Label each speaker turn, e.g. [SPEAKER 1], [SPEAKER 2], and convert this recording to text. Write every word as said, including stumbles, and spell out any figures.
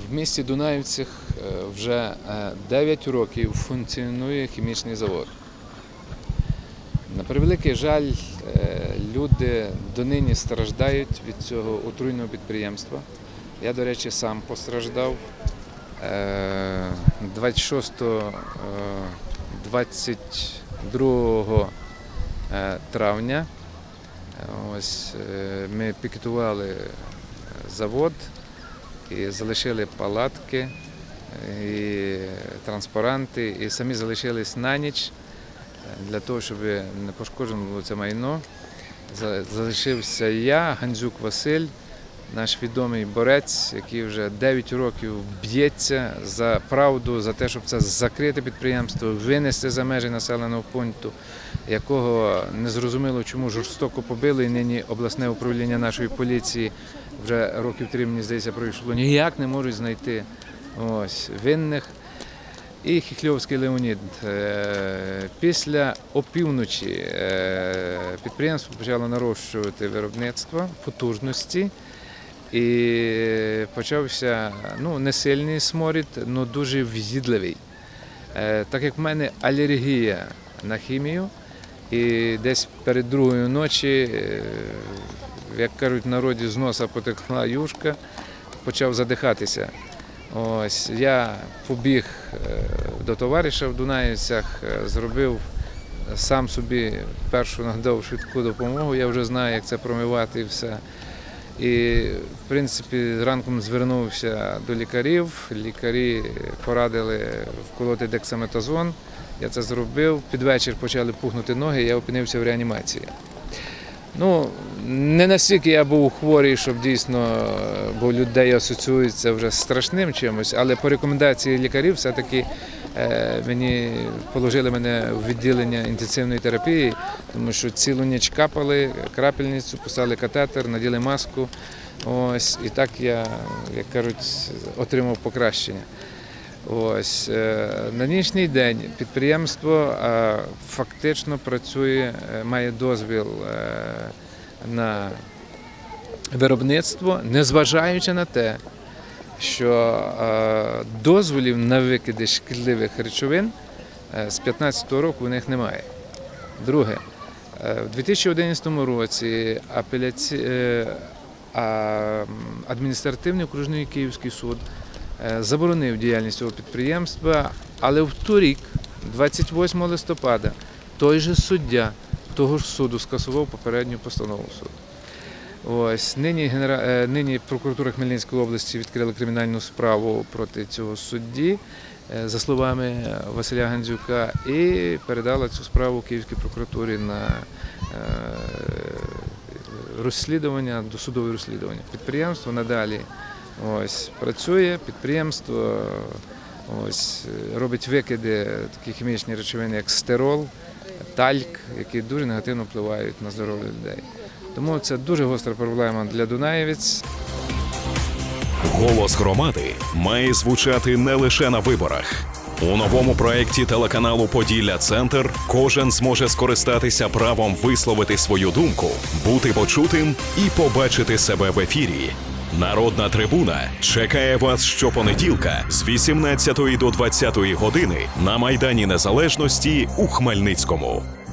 [SPEAKER 1] В місті Дунаївцях вже дев'ять років функціонує хімічний завод. На превеликий жаль, люди донині страждають від цього отруйного підприємства. Я, до речі, сам постраждав двадцять шостого - двадцять другого травня. Ось ми пікетували завод і залишили палатки, і транспаранти, і самі залишились на ніч для того, щоб не пошкоджено було це майно. Залишився я, Гандзюк Василь, наш відомий борець, який вже дев'ять років б'ється за правду, за те, щоб це закрите підприємство, винести за межі населеного пункту, якого незрозуміло чому жорстоко побили, і нині обласне управління нашої поліції вже років три, мені здається, пройшло, ніяк не можуть знайти ось, винних. І Хіхльовський Леонід. Після опівночі підприємство почало нарощувати виробництво, потужності, і почався ну, не сильний сморід, але дуже в'їдливий. Так як в мене алергія на хімію, і десь перед другою ночі, як кажуть в народі, з носа потекла юшка, почав задихатися. Ось, я побіг до товариша в Дунаївцях, зробив сам собі першу надав швидку допомогу, я вже знаю, як це промивати і все. І, в принципі, ранком звернувся до лікарів, лікарі порадили вколоти дексаметазон, я це зробив, під вечір почали пухнути ноги, я опинився в реанімації. Ну, не настільки я був хворий, щоб дійсно, бо людей асоціюється вже з страшним чимось, але по рекомендації лікарів все-таки мені положили мене в відділення інтенсивної терапії, тому що цілу ніч капали крапельницю, поставили катетер, наділи маску. Ось, і так я, як кажуть, отримав покращення. Ось, на нинішній день підприємство фактично працює, має дозвіл на виробництво, незважаючи на те, що дозволів на викиди шкідливих речовин з дві тисячі п'ятнадцятого року у них немає. Друге, в дві тисячі одинадцятому році апеляці... адміністративний окружний Київський суд заборонив діяльність цього підприємства, але в торік, двадцять восьмого листопада, той же суддя того ж суду скасував попередню постанову суду. Ось, нині, генера... нині прокуратура Хмельницької області відкрила кримінальну справу проти цього судді, за словами Василя Гандзюка, і передала цю справу Київській прокуратурі на розслідування, досудове розслідування. Підприємство надалі ось, працює, підприємство ось, робить викиди такі хімічні речовини, як стирол, тальк, які дуже негативно впливають на здоров'я людей. Тому це дуже гостра проблема для дунаївець.
[SPEAKER 2] Голос громади має звучати не лише на виборах. У новому проєкті телеканалу «Поділля-Центр» кожен зможе скористатися правом висловити свою думку, бути почутим і побачити себе в ефірі. Народна трибуна чекає вас щопонеділка з вісімнадцятої до двадцятої години на Майдані Незалежності у Хмельницькому.